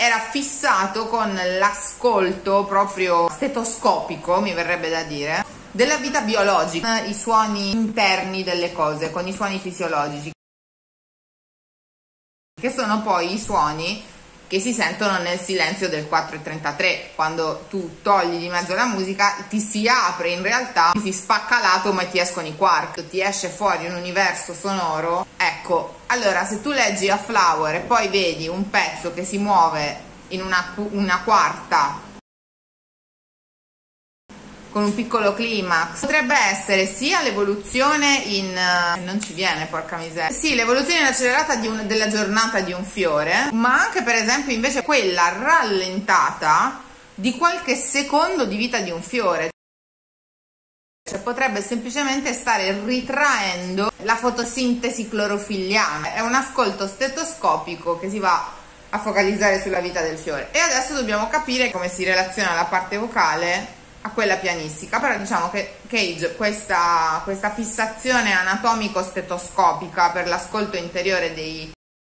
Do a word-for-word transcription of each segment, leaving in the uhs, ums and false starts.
era fissato con l'ascolto proprio stetoscopico, mi verrebbe da dire, della vita biologica, i suoni interni delle cose, con i suoni fisiologici, che sono poi i suoni che si sentono nel silenzio del quattro e trentatré. Quando tu togli di mezzo la musica, ti si apre in realtà, ti si spacca l'atomo e ti escono i quark, ti esce fuori un universo sonoro. Ecco, allora se tu leggi A Flower e poi vedi un pezzo che si muove in una, una quarta con un piccolo climax, potrebbe essere sia l'evoluzione in... non ci viene, porca miseria. Sì, l'evoluzione in accelerata di un, della giornata di un fiore, ma anche per esempio invece quella rallentata di qualche secondo di vita di un fiore. Cioè, potrebbe semplicemente stare ritraendo la fotosintesi clorofilliana. È un ascolto stetoscopico che si va a focalizzare sulla vita del fiore. E adesso dobbiamo capire come si relaziona la parte vocale a quella pianistica. Però diciamo che Cage questa, questa fissazione anatomico-stetoscopica per l'ascolto interiore dei,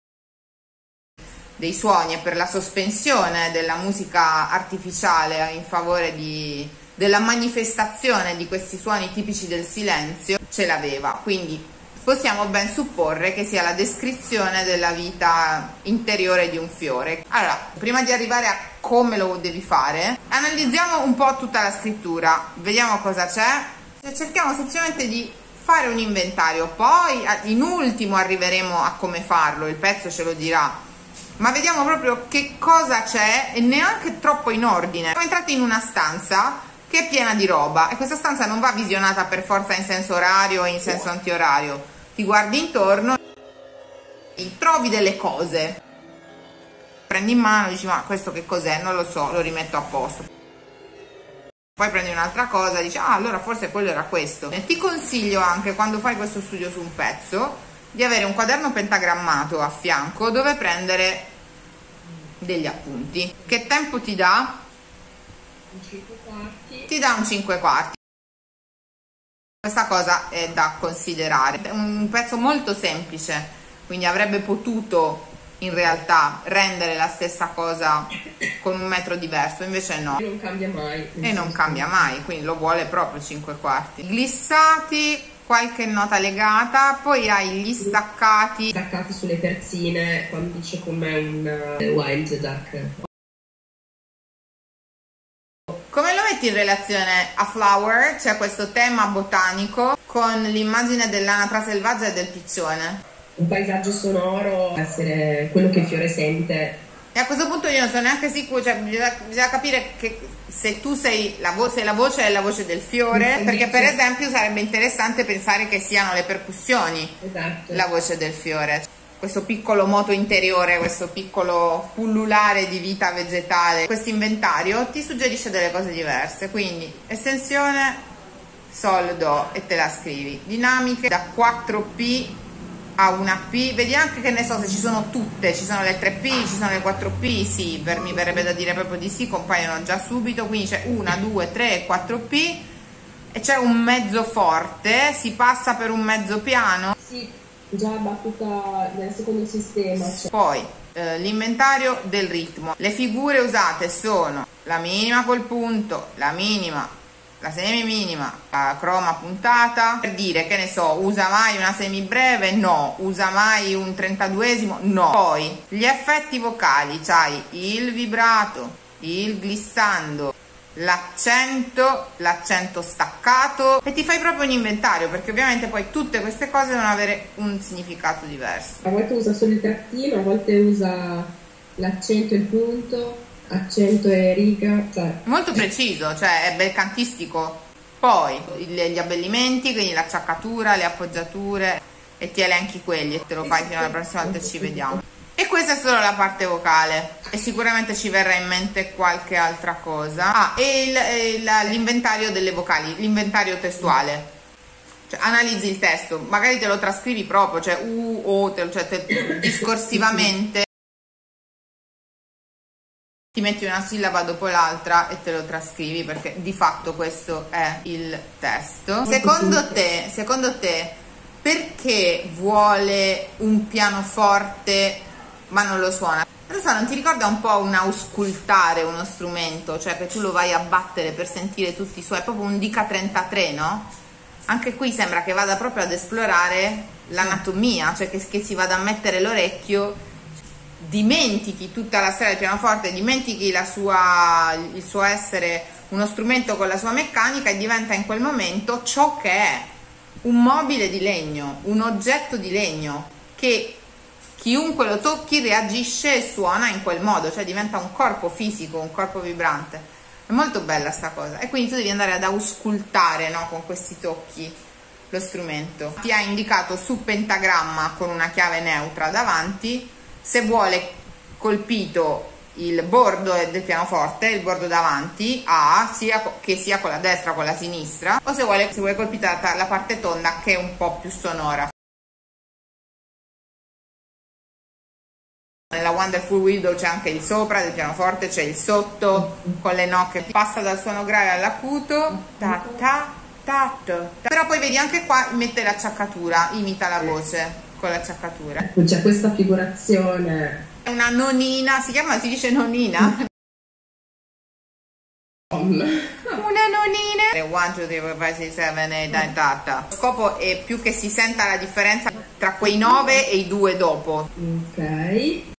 dei suoni e per la sospensione della musica artificiale in favore di, della manifestazione di questi suoni tipici del silenzio, ce l'aveva. Quindi possiamo ben supporre che sia la descrizione della vita interiore di un fiore. Allora, prima di arrivare a come lo devi fare, analizziamo un po' tutta la scrittura, vediamo cosa c'è e cerchiamo semplicemente di fare un inventario. Poi in ultimo arriveremo a come farlo, il pezzo ce lo dirà, ma vediamo proprio che cosa c'è e neanche troppo in ordine. Siamo entrati in una stanza che è piena di roba e questa stanza non va visionata per forza in senso orario e in senso antiorario. Ti guardi intorno, trovi delle cose, prendi in mano, dici ma questo che cos'è? Non lo so, lo rimetto a posto. Poi prendi un'altra cosa, dici ah allora forse quello era questo. E ti consiglio anche, quando fai questo studio su un pezzo, di avere un quaderno pentagrammato a fianco dove prendere degli appunti. Che tempo ti dà? Un cinque quarti. Ti dà un cinque quarti. Questa cosa è da considerare. È un pezzo molto semplice, quindi avrebbe potuto in realtà rendere la stessa cosa con un metro diverso, invece no. E non cambia mai. E non cambia mai, quindi lo vuole proprio cinque quarti. Glissati, qualche nota legata, poi hai gli staccati. Staccati sulle terzine, quando dice com'è un uh, wild duck. Come lo metti in relazione a Flower? C'è questo tema botanico con l'immagine dell'anatra selvaggia e del piccione. Un paesaggio sonoro, essere quello che il fiore sente. E a questo punto io non sono neanche sicuro, cioè bisogna, bisogna capire che se tu sei la, vo sei la voce è la voce del fiore, perché per esempio sarebbe interessante pensare che siano le percussioni, esatto, la voce del fiore. Questo piccolo moto interiore, questo piccolo pullulare di vita vegetale, questo inventario ti suggerisce delle cose diverse, quindi estensione, sol, do e te la scrivi. Dinamiche da quattro P a una P, vedi anche che ne so se ci sono tutte, ci sono le tre P, ci sono le quattro P, sì, per, mi verrebbe da dire proprio di sì, compaiono già subito, quindi c'è una, due, tre e quattro P e c'è un mezzo forte, si passa per un mezzo piano. Sì. Già battuta nel secondo sistema. Cioè. Poi eh, l'inventario del ritmo. Le figure usate sono la minima col punto, la minima, la semi minima, la croma puntata. Per dire, che ne so, usa mai una semi breve? No. Usa mai un trentaduesimo? No. Poi gli effetti vocali, c'hai il vibrato, il glissando, l'accento, l'accento staccato e ti fai proprio un inventario, perché ovviamente poi tutte queste cose devono avere un significato diverso. A volte usa solo il trattino, a volte usa l'accento e il punto, accento e riga, cioè molto preciso, cioè è bel cantistico. Poi gli abbellimenti, quindi l'acciaccatura, le appoggiature, e ti elenchi quelli e te lo fai fino alla prossima volta, ci vediamo. E questa è solo la parte vocale e sicuramente ci verrà in mente qualche altra cosa. Ah, e l'inventario delle vocali, l'inventario testuale. Cioè, analizzi il testo, magari te lo trascrivi proprio, cioè u, o, te, cioè te, discorsivamente ti metti una sillaba dopo l'altra e te lo trascrivi, perché di fatto questo è il testo. Secondo te, secondo te, perché vuole un pianoforte ma non lo suona? Non so, non ti ricorda un po' un auscultare uno strumento, cioè che tu lo vai a battere per sentire tutti i suoi, è proprio un Dica trentatré, no? Anche qui sembra che vada proprio ad esplorare l'anatomia, cioè che, che si vada a mettere l'orecchio, dimentichi tutta la storia del pianoforte, dimentichi la sua, il suo essere uno strumento con la sua meccanica e diventa in quel momento ciò che è, un mobile di legno, un oggetto di legno che chiunque lo tocchi reagisce e suona in quel modo, cioè diventa un corpo fisico, un corpo vibrante. È molto bella sta cosa, e quindi tu devi andare ad auscultare, no, con questi tocchi lo strumento. Ti ha indicato su pentagramma con una chiave neutra davanti, se vuole colpito il bordo del pianoforte, il bordo davanti, A, sia che sia con la destra o con la sinistra, o se vuole, se vuole colpita la parte tonda che è un po' più sonora. Nella Wonderful Widow c'è anche il sopra del pianoforte, c'è il sotto con le nocche, passa dal suono grave all'acuto, ta ta ta ta. Però poi vedi anche qua mette l'acciaccatura, imita la voce con l'acciaccatura. C'è questa figurazione. È una nonina, si chiama, si dice nonina? Una nonina. one, two, three, four, five, six, seven, eight, nine, ta. Lo scopo è più che si senta la differenza tra quei nove e i due dopo. Ok.